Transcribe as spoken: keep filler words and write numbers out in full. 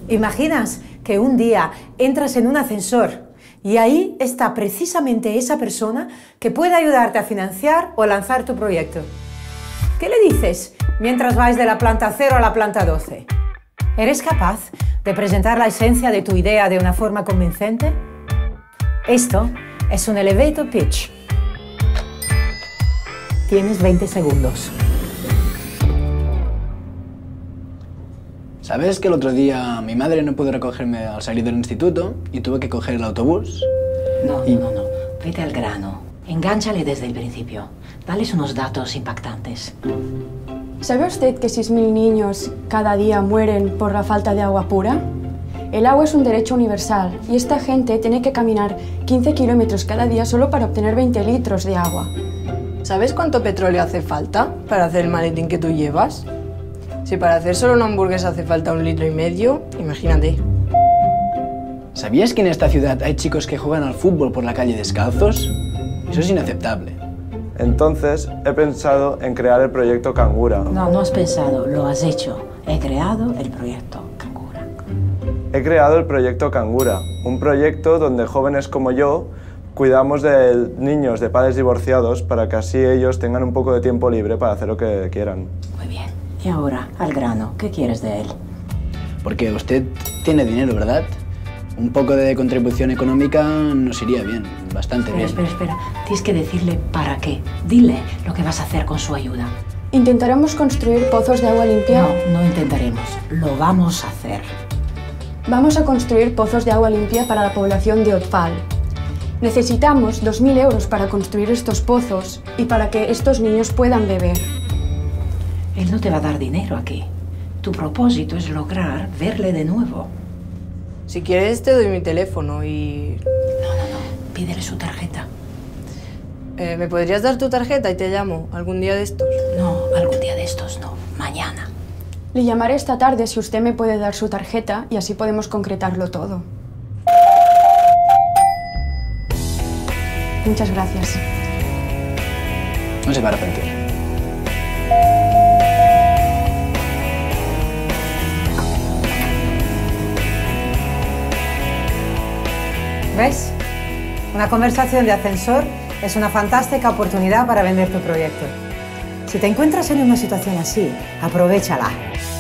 Imaginas que un día entras en un ascensor y ahí está precisamente esa persona que puede ayudarte a financiar o lanzar tu proyecto. ¿Qué le dices mientras vais de la planta cero a la planta doce? ¿Eres capaz de presentar la esencia de tu idea de una forma convincente? Esto es un elevator pitch. Tienes veinte segundos. ¿Sabes que el otro día mi madre no pudo recogerme al salir del instituto y tuve que coger el autobús? No, y... no, no, no. Vete al grano. Engánchale desde el principio. Dales unos datos impactantes. ¿Sabe usted que seis mil niños cada día mueren por la falta de agua pura? El agua es un derecho universal y esta gente tiene que caminar quince kilómetros cada día solo para obtener veinte litros de agua. ¿Sabes cuánto petróleo hace falta para hacer el maletín que tú llevas? Si para hacer solo una hamburguesa hace falta un litro y medio, imagínate. ¿Sabías que en esta ciudad hay chicos que juegan al fútbol por la calle descalzos? Eso es inaceptable. Entonces, he pensado en crear el proyecto Cangura. No, no has pensado, lo has hecho. He creado el proyecto Cangura. He creado el proyecto Cangura, un proyecto donde jóvenes como yo cuidamos de niños de padres divorciados para que así ellos tengan un poco de tiempo libre para hacer lo que quieran. Muy bien. Y ahora, al grano, ¿qué quieres de él? Porque usted tiene dinero, ¿verdad? Un poco de contribución económica nos iría bien, bastante espera, bien. Espera, espera, tienes que decirle para qué. Dile lo que vas a hacer con su ayuda. ¿Intentaremos construir pozos de agua limpia? No, no intentaremos. Lo vamos a hacer. Vamos a construir pozos de agua limpia para la población de Otfal. Necesitamos dos mil euros para construir estos pozos y para que estos niños puedan beber. Él no te va a dar dinero aquí. Tu propósito es lograr verle de nuevo. Si quieres te doy mi teléfono y... No, no, no. Pídele su tarjeta. Eh, ¿Me podrías dar tu tarjeta y te llamo algún día de estos? No, algún día de estos no. Mañana. Le llamaré esta tarde si usted me puede dar su tarjeta y así podemos concretarlo todo. Muchas gracias. No se va a arrepentir. ¿Ves? Una conversación de ascensor es una fantástica oportunidad para vender tu proyecto. Si te encuentras en una situación así, aprovéchala.